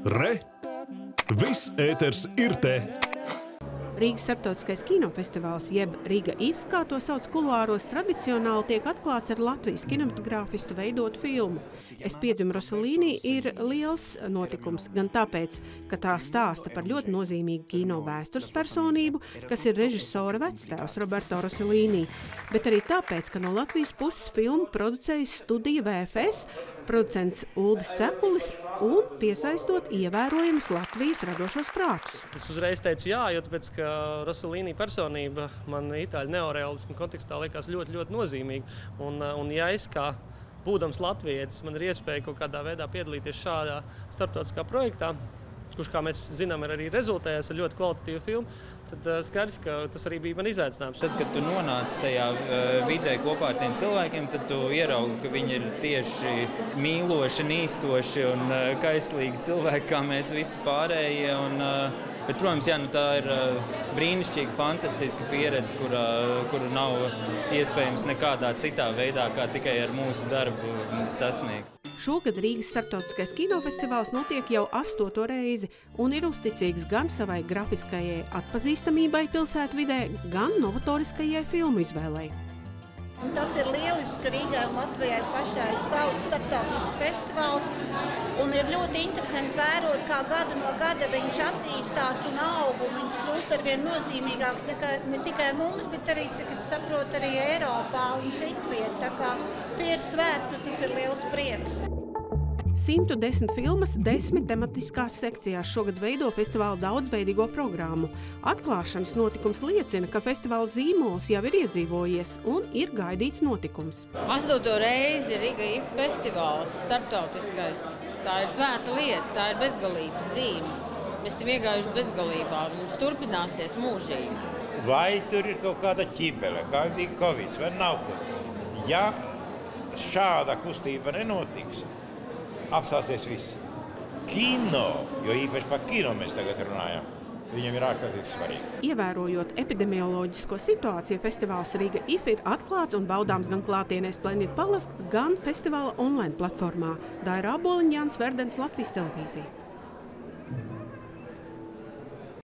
Re! Viss ēters ir te! Rīgas starptautiskais kinofestivāls, jeb Riga IF, kā to sauc kuluāros, tradicionāli tiek atklāts ar Latvijas kinematogrāfistu veidotu filmu. Es piedzimu Rossellini ir liels notikums, gan tāpēc, ka tā stāsta par ļoti nozīmīgu kino vēstures personību, kas ir režisora vectēvs Roberto Rossellini, bet arī tāpēc, ka no Latvijas puses filmu producējas studija VFS, producents Uldis Cekulis un piesaistot ievērojamus Latvijas radošos prātus. Es uzreiz teicu jā, jo tāpēc, ka Rossellini personība man itāļu neorealismu kontekstā liekas ļoti, ļoti nozīmīga. Un ja es kā būdams latvietis, man ir iespēja kaut kādā veidā piedalīties šādā starptautiskā projektā, kurš, kā mēs zinām, ir arī rezultējis ar ļoti kvalitatīvu filmu, tad skaidrs, ka tas arī bija man izaicinājums. Tad, kad tu nonāc tajā vidē kopā ar tiem cilvēkiem, tad tu ieraugi, ka viņi ir tieši mīloši, nīstoši un kaislīgi cilvēki, kā mēs visi pārējie. Bet, protams, jā, tā ir brīnišķīga, fantastiska pieredze, kuru nav iespējams nekādā citā veidā, kā tikai ar mūsu darbu sasniegt. Šogad Rīgas starptautiskais kinofestivāls notiek jau 8. reizi un ir uzticīgs gan savai grafiskajai atpazīstamībai pilsētvidē, gan novatoriskajai filmu izvēlei. Un tas ir lieliski, ka Rīgai un Latvijai pašai savs starptautisks festivāls, un ir ļoti interesanti vērot, kā gadu no gada viņš attīstās un aug, un viņš kļūst arvien nozīmīgāks ne tikai mums, bet arī, cik es saprotu, arī Eiropā un citviet. Tā kā tie ir svētki, tas ir liels prieks. 110 filmas 10 tematiskās sekcijās šogad veido festivāla daudzveidīgo programmu. Atklāšanas notikums liecina, ka festivāla zīmols jau ir iedzīvojies un ir gaidīts notikums. 8. reizi Riga IF festivāls starptautiskais. Tā ir svēta lieta, tā ir bezgalības zīme. Mēs esam iegājuši bezgalībā, viņš turpināsies mūžīgi. Vai tur ir kaut kāda ķibele, kāda Covid vai nav? Ja šāda kustība nenotiks, apstāsies viss. Kino, jo īpaši par kino mēs tagad runājam, viņam ir ārkārtīgi svarīgi. Ievērojot epidemioloģisko situāciju, festivāls Riga IF ir atklāts un baudāms gan klātienē Splendid Palace, gan festivāla online platformā. Daira Aboliņa, Jānis Verdens, Latvijas televīzija.